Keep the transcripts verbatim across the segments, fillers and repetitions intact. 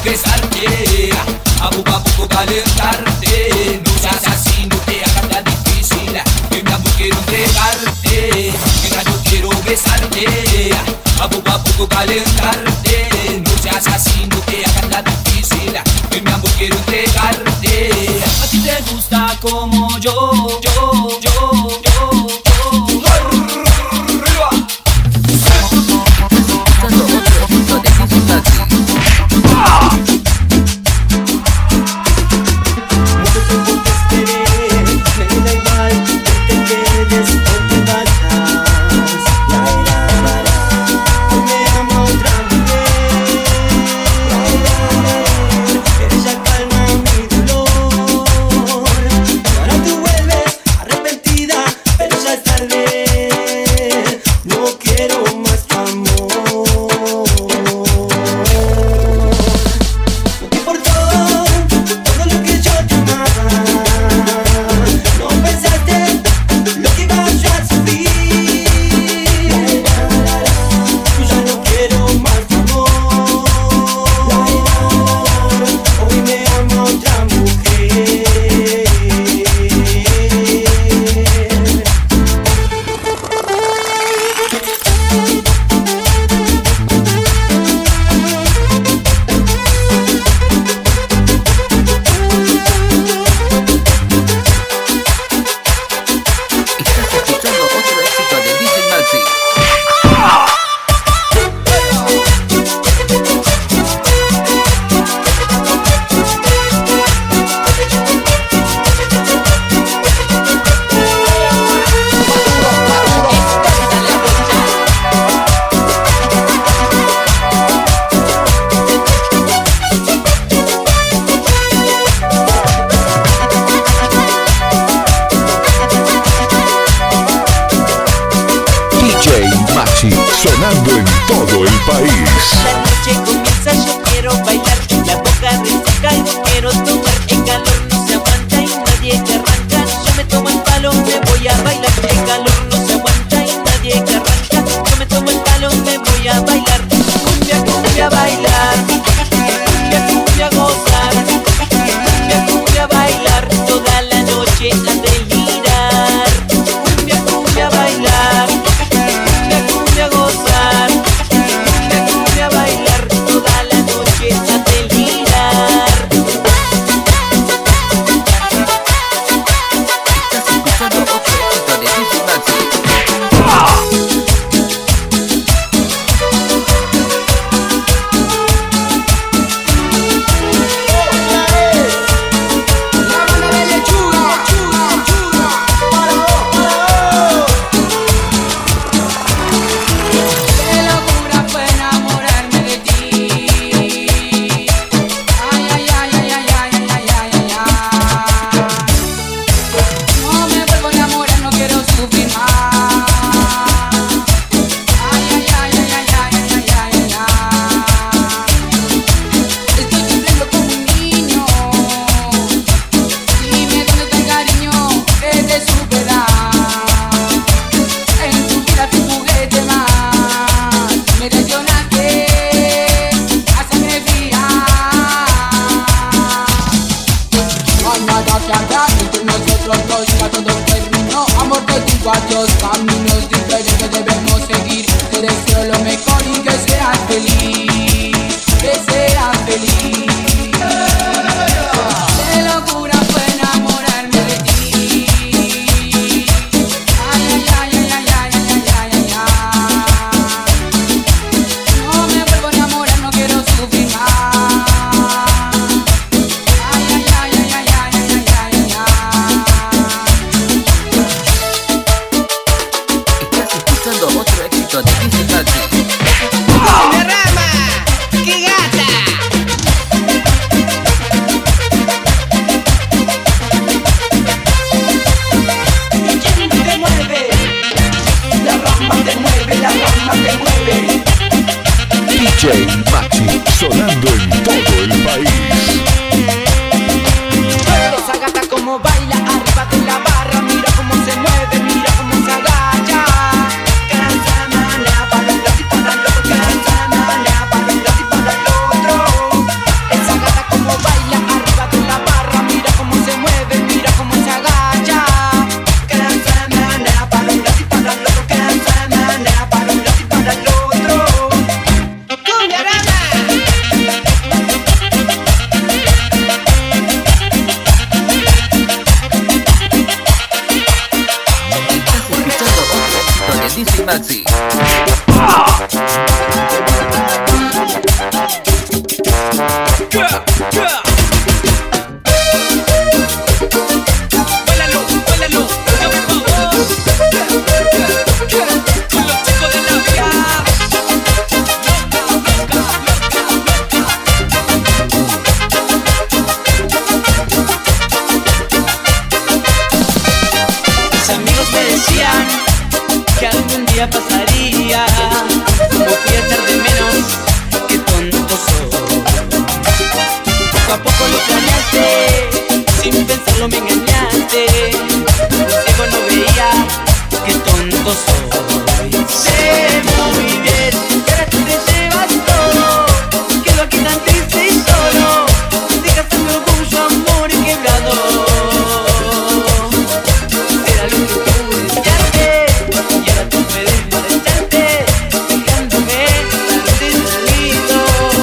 besarte, a poco a poco calentarte. No seas así, no te hagas la difícil, que mi amor quiero entregarte. Mira, yo quiero besarte, a poco a poco calentarte. No seas así, no te hagas la difícil, que mi amor quiero entregarte. A ti te gusta como yo, yo, yo, yo, yo. Para Maxi. Bailalo, bailalo, dame favor. Con los chicos de la vía. Mis amigos me decían que algún día pasaría, como fui a echar de menos, qué tonto soy. Poco a poco lo planeaste, sin pensarlo me engañaste. Luego no veía, qué tonto soy. Sé muy bien que ahora tú te llevas todo, quedo aquí tan triste y solo. Dejaste mi orgullo, amor quebrado. Era lo que tú deseaste, y ahora tú puedes marcharte, dejándome tan destruido.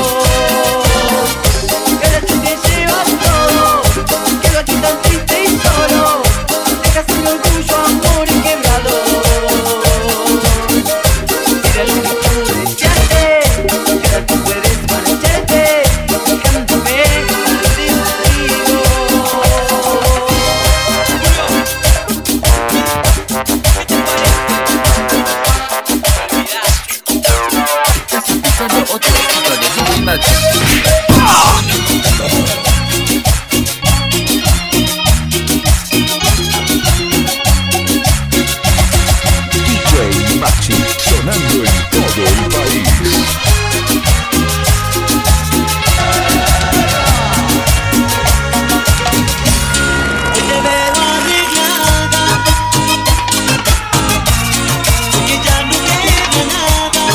Que ahora tú te llevas todo, quedo aquí tan triste y solo. Dejaste mi orgullo, amor quebrado. Era lo que tú deseaste, y ahora tú puedes marcharte, dejándome tan destruido. Estás escuchando otro éxito de D J Maxi. D J Maxi, sonando en todo el país. Hoy te veo arreglada, porque ya no queda nada.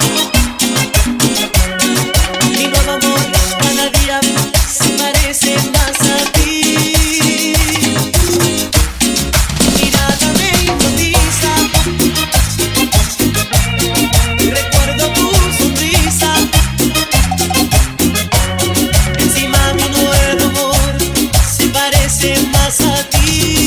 Mi nuevo amor cada día se parece más a ti. Tu mirada me hipnotiza, recuerdo tu sonrisa. Encima mi nuevo amor se parece más a ti.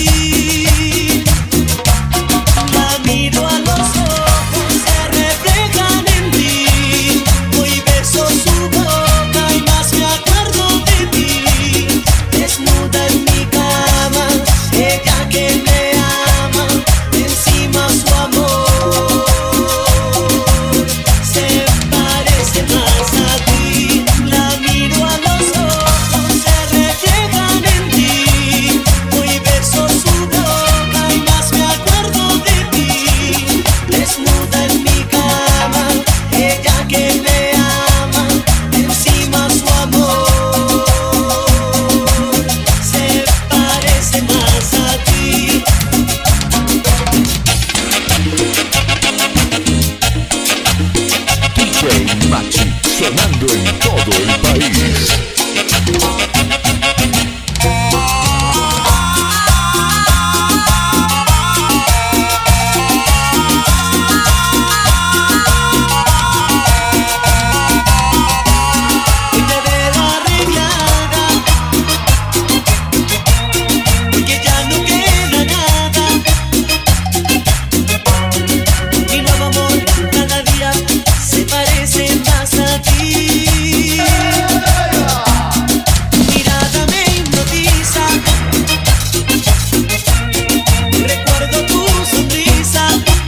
La miro a los ojos, se reflejan en ti. Hoy beso su boca y más me acuerdo de ti. Desnuda en mi cama, ella que me ama, encima su amor se parece más a ti. La miro a los ojos, se reflejan en ti. Hoy beso su boca y más me acuerdo de ti. Desnuda en mi cama, ella que me ama, encima su amor se parece más a ti. D J Maxi, sonando en todo el país. Hoy te veo arreglada, porque ya no queda nada. Mi nuevo amor cada día se parece más a ti. Tu mirada me hipnotiza, recuerdo tu sonrisa.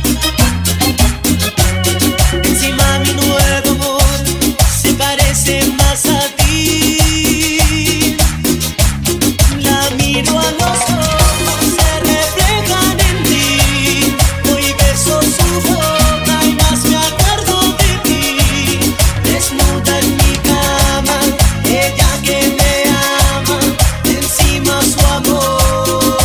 Encima mi nuevo amor se parece más a ti. La miro a los ojos, se reflejan en ti. Hoy beso su boca y más me acuerdo de ti. Desnuda en mi cama, ella que me ama, encima su amor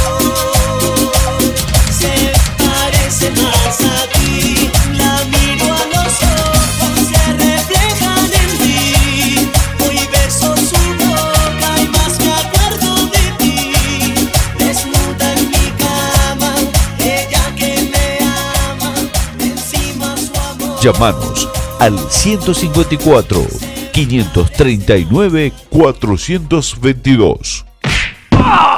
se parece más a ti. La miro a los ojos, se reflejan en ti. Hoy beso su boca y más me acuerdo de ti. Desnuda en mi cama, ella que me ama, encima su amor. Llámanos al ciento cincuenta y cuatro, quinientos treinta y nueve, cuatrocientos veintidós. ¡Ah!